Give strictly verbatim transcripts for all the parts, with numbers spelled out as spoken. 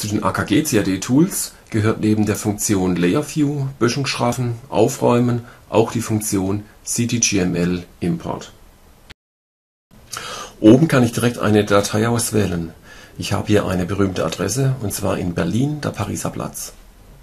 Zu den A K G C A D Tools gehört neben der Funktion Layer View, Böschung straffen, aufräumen auch die Funktion C T G M L Import. Oben kann ich direkt eine Datei auswählen. Ich habe hier eine berühmte Adresse, und zwar in Berlin, der Pariser Platz.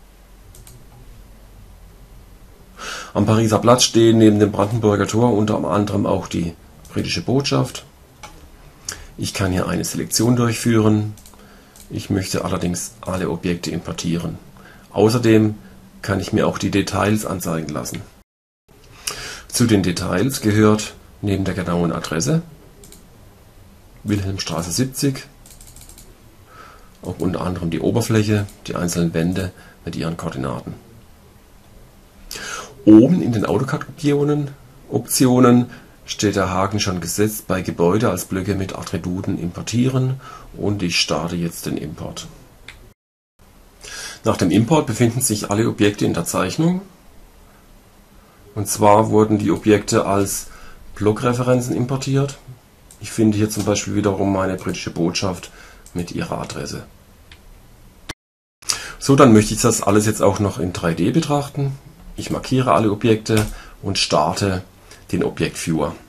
Am Pariser Platz stehen neben dem Brandenburger Tor unter anderem auch die britische Botschaft. Ich kann hier eine Selektion durchführen. Ich möchte allerdings alle Objekte importieren. Außerdem kann ich mir auch die Details anzeigen lassen. Zu den Details gehört neben der genauen Adresse Wilhelmstraße siebzig, auch unter anderem die Oberfläche, die einzelnen Wände mit ihren Koordinaten. Oben in den AutoCAD-Optionen Optionen steht der Haken schon gesetzt bei Gebäude als Blöcke mit Attributen importieren, und ich starte jetzt den Import. Nach dem Import befinden sich alle Objekte in der Zeichnung. Und zwar wurden die Objekte als Blockreferenzen importiert. Ich finde hier zum Beispiel wiederum meine britische Botschaft mit ihrer Adresse. So, dann möchte ich das alles jetzt auch noch in drei D betrachten. Ich markiere alle Objekte und starte den Objektviewer.